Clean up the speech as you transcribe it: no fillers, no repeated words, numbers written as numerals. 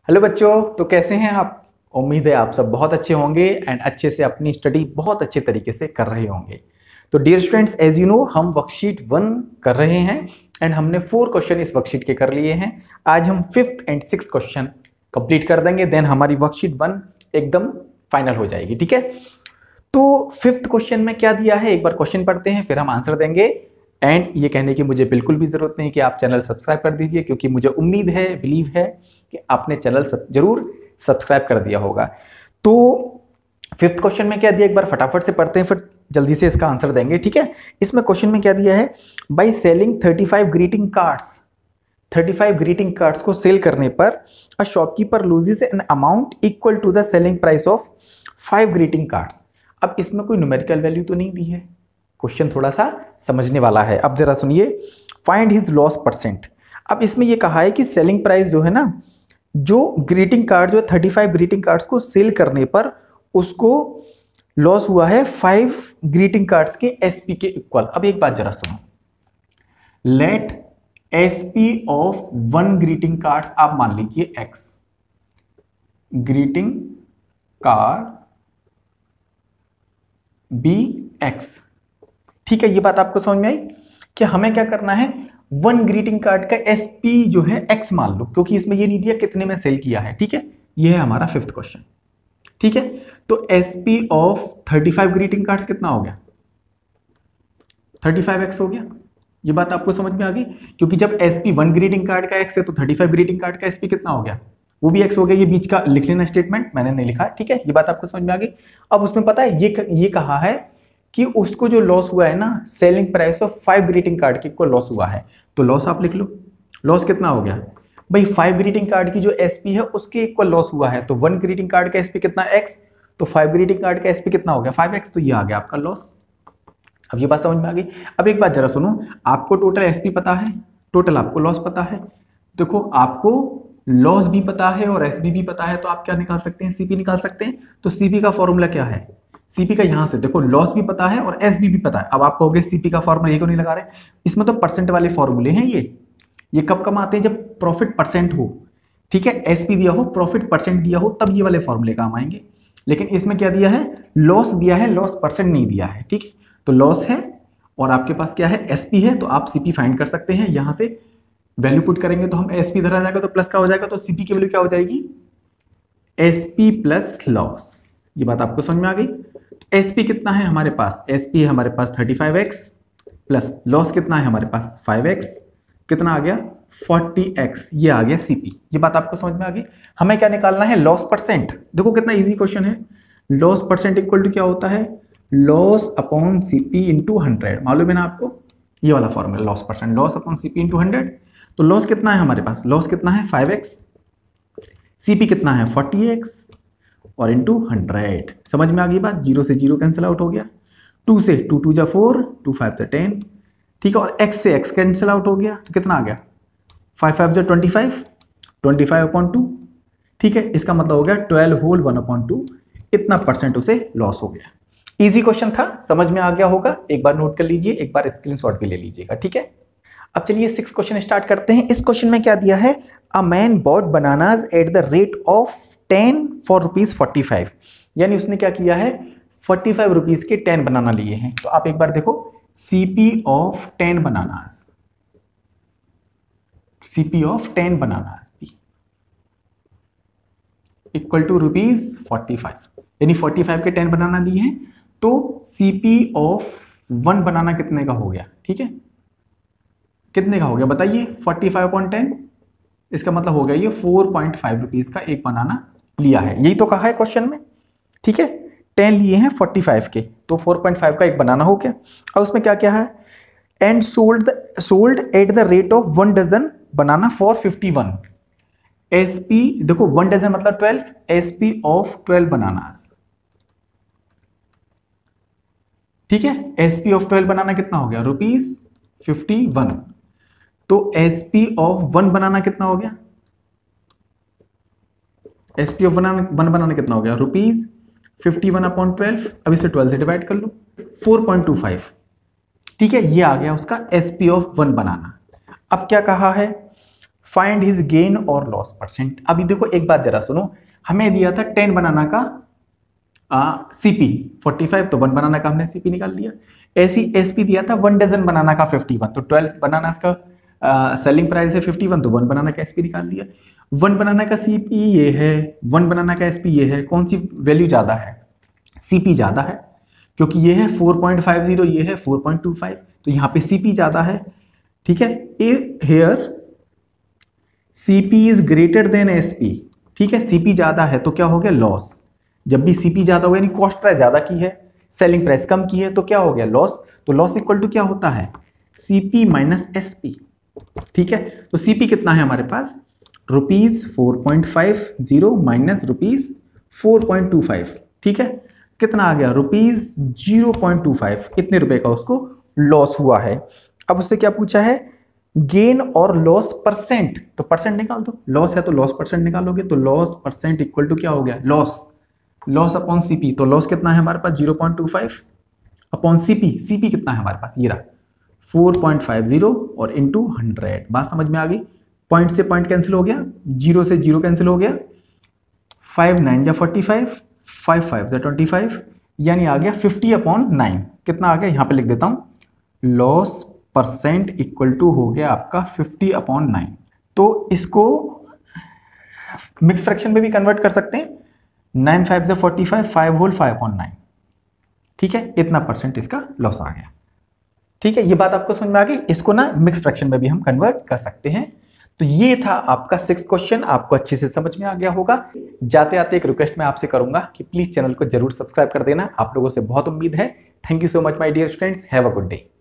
Hello बच्चों, तो कैसे हैं आप। उम्मीद है आप सब बहुत अच्छे होंगे एंड अच्छे से अपनी स्टडी बहुत अच्छे तरीके से कर रहे होंगे। तो dear students, as you know हम वर्कशीट 1 कर रहे हैं एंड हमने 4 क्वेश्चन इस वर्कशीट के कर लिए हैं। आज हम 5th and 6th question complete कर देंगे, देन हमारी वर्कशीट 1 एकदम फाइनल हो जाएगी। ठीक है, तो 5th क्वेश्चन में क्या दिया है, एक बार क्वेश्चन पढ़ते हैं फिर हम आंसर देंगे। एंड ये कहने की मुझे बिल्कुल भी जरूरत नहीं कि आप चैनल सब्सक्राइब कर दीजिए, क्योंकि मुझे उम्मीद है, बिलीव है कि आपने चैनल जरूर सब्सक्राइब कर दिया होगा। तो 5th क्वेश्चन में क्या दिया, एक बार फटाफट से पढ़ते हैं फिर जल्दी से इसका आंसर देंगे। ठीक है, इसमें क्वेश्चन में क्या दिया है, by selling 35 greeting cards, 35 greeting cards को सेल करने पर a shopkeeper loses an amount equal to the selling price of 5 greeting cards. अब इसमें कोई न्यूमेरिकल वैल्यू तो नहीं दी है, क्वेश्चन थोड़ा सा समझने वाला है। अब जरा सुनिए, फाइंड हिज लॉस परसेंट। अब इसमें यह कहा है कि सेलिंग प्राइस जो है ना, जो ग्रीटिंग कार्ड जो 35 ग्रीटिंग कार्ड्स को सेल करने पर उसको लॉस हुआ है 5 ग्रीटिंग कार्ड्स के एसपी के इक्वल। अब एक बात जरा सुनो, let SP of 1 greeting cards आप मान लीजिए X, greeting card be X. ठीक है, ये बात आपको समझ में आई कि हमें क्या करना है, 1 ग्रीटिंग कार्ड का एसपी जो है एक्स मान लो, क्योंकि इसमें ये नहीं दिया कितने में सेल किया है। ठीक है, ये है हमारा 5th क्वेश्चन। ठीक है, तो एसपी ऑफ 35 ग्रीटिंग कार्ड्स कितना हो गया, 35x हो गया। ये बात आपको समझ में आ गई, क्योंकि जब एसपी 1 ग्रीटिंग कार्ड का एक्स है तो 35 ग्रीटिंग कार्ड का एसपी कितना हो गया, वो भी एक्स हो गया। ये बीच का लिख लेना स्टेटमेंट, मैंने नहीं लिखा। ठीक है, ये बात आपको समझ में आ गई। अब उसमें पता है ये कहा है कि उसको जो लॉस हुआ है ना, selling price of 5 greeting card की को लॉस हुआ है, तो लॉस आप लिख लो। लॉस कितना हो गया भाई, 5 ग्रीटिंग कार्ड की जो एसपी है उसके इक्वल लॉस हुआ है, तो 1 ग्रीटिंग कार्ड का एसपी कितना एक्स, तो 5 ग्रीटिंग कार्ड का एसपी कितना हो गया 5x, तो ये आ गया आपका लॉस। अब ये बात समझ में आ गई। अब एक बात जरा सुनो, आपको टोटल एसपी पता है, टोटल आपको लॉस पता है। देखो, आपको लॉस भी पता है और एसपी भी पता है, तो आप क्या निकाल सकते हैं, सीपी निकाल सकते हैं। तो सीपी का फॉर्मूला क्या है, सीपी का यहां से देखो, लॉस भी पता है और एसबी भी पता है। अब आप कहोगे सीपी का फॉर्मूला ये क्यों नहीं लगा रहे, इसमें तो परसेंट वाले फॉर्मूले हैं। ये कब कम आते हैं, जब प्रॉफिट परसेंट हो। ठीक है, एसपी दिया हो, प्रॉफिट परसेंट दिया हो, तब ये वाले फॉर्मूले काम आएंगे। लेकिन इसमें क्या दिया है, लॉस दिया है, लॉस परसेंट नहीं दिया है। ठीक है, तो लॉस है और आपके पास क्या है, एसपी है, तो आप सीपी फाइंड कर सकते हैं। यहां से वैल्यू पुट करेंगे तो हम एसपी इधर आ जाएगा तो प्लस का हो जाएगा, तो सीपी की वैल्यू क्या हो जाएगी, एसपी प्लस लॉस। ये बात आपको समझ में आ गई। एसपी कितना है हमारे पास, एसपी है हमारे पास 35x प्लस लॉस कितना है हमारे पास 5x, कितना आ गया 40x, ये आ गया सीपी। ये बात आपको समझ में आ गई। हमें क्या निकालना है, लॉस परसेंट। देखो कितना इजी क्वेश्चन है। लॉस परसेंट इक्वल टू क्या होता है, लॉस अपॉन सीपी इंटू 100। मालूम है ना आपको, ये वाला formula loss percent, loss upon CP into 100। तो लॉस कितना है हमारे पास, लॉस कितना है 5x, सीपी कितना है 40x और इंटू 100। समझ में आ गई बात, 0 से 0 कैंसिल आउट हो गया, 2 से 2 2 जा 4, 2 5 जा 10। ठीक है, और x से x कैंसिल आउट हो गया, तो कितना आ गया 5 5 जा 25, 25 अपॉन 2। ठीक है, इसका मतलब हो गया 12 होल 1 अपॉन 2, इतना परसेंट उसे लॉस हो गया। इजी क्वेश्चन था, समझ में आ गया होगा। एक बार नोट कर लीजिए, एक बार स्क्रीनशॉट भी ले लीजिएगा। ठीक है, अब चलिए 6th क्वेश्चन स्टार्ट करते हैं। इस क्वेश्चन में क्या दिया है, a man bought bananas at the rate of 10 for ₹45। यानी उसने क्या किया है, 45 रुपीज के 10 बनाना लिए हैं। तो आप एक बार देखो, CP of 10 bananas, CP of 10 bananas equal to ₹45, यानी 45 के 10 बनाना लिए हैं। तो सीपी ऑफ 1 बनाना कितने का हो गया, ठीक है, कितने का हो गया बताइए, 45/10, इसका मतलब हो गया ये 4.5 रुपीज का एक बनाना लिया है। यही तो कहा है क्वेश्चन में। ठीक है, 10 लिए हैं 45 के, तो 4.5 का एक बनाना हो गया। और उसमें क्या क्या है, and sold at the rate of 1 dozen banana for 51। SP देखो, 1 डजन मतलब 12, एसपी ऑफ 12 बनानास। ठीक है, एसपी ऑफ 12 बनाना कितना हो गया, ₹51। तो एसपी ऑफ 1 बनाना कितना हो गया, एसपी ऑफ 1 बनाना कितना हो गया, ₹51/12। अब इसे 12 से डिवाइड कर लो, 4.25। ठीक है, ये आ गया उसका एसपी ऑफ 1 बनाना। अब क्या कहा है, फाइंड हिज गेन और लॉस परसेंट। अभी देखो एक बात जरा सुनो, हमें दिया था 10 बनाना का सीपी 45, तो 1 बनाना का हमने सीपी निकाल लिया। ऐसी एसपी दिया था 1 डजन बनाना का 51, तो 12 बनाना का सेलिंग प्राइस है 51, तो 1 बनाना का एसपी निकाल लिया। 1 बनाना का सीपी ये है, 1 बनाना का एसपी ये है, कौन सी वैल्यू ज्यादा है? सीपी ज्यादा है, क्योंकि ये है 4.50, ये है 4.25, तो यहाँ पे सीपी ज्यादा है। ठीक है, here CP is greater than SP. ठीक है, सीपी ज्यादा है तो क्या हो गया? लॉस। जब भी सीपी ज्यादा हो यानी कॉस्ट प्राइस ज्यादा की है, सेलिंग प्राइस कम की है, तो क्या हो गया? लॉस। तो लॉस इक्वल टू क्या होता है? CP minus SP. ठीक है, तो सीपी कितना है हमारे पास? ₹4.50 माइनस ₹4.25। ठीक है, कितना आ गया? ₹0.25। कितने रुपए का उसको लॉस हुआ है। अब उससे क्या पूछा है? गेन और लॉस परसेंट, तो परसेंट निकाल दो। लॉस है तो लॉस परसेंट निकालोगे, तो लॉस परसेंट इक्वल टू क्या हो गया? Loss upon CP. तो लॉस कितना है हमारे पास? 0.25 अपॉन सीपी। सीपी कितना है हमारे पास? ये रहा 4.50 और इंटू 100। बात समझ में आ गई? पॉइंट से पॉइंट कैंसिल हो गया, 0 से 0 कैंसिल हो गया, 5 9 45, 5 5 25, यानी आ गया 50/9। कितना आ गया? यहां पे लिख देता हूं, लॉस परसेंट इक्वल टू हो गया आपका 50/9। तो इसको मिक्स फ्रैक्शन में भी कन्वर्ट कर सकते हैं। 9 5 45, 5 होल 5/9। ठीक है, इतना परसेंट इसका लॉस आ गया। ठीक है, ये बात आपको समझ में आ गई। इसको ना मिक्स फ्रैक्शन में भी हम कन्वर्ट कर सकते हैं। तो ये था आपका 6 क्वेश्चन, आपको अच्छे से समझ में आ गया होगा। जाते आते एक रिक्वेस्ट मैं आपसे करूंगा कि प्लीज चैनल को जरूर सब्सक्राइब कर देना। आप लोगों से बहुत उम्मीद है। Thank you so much my dear friends, have a good day.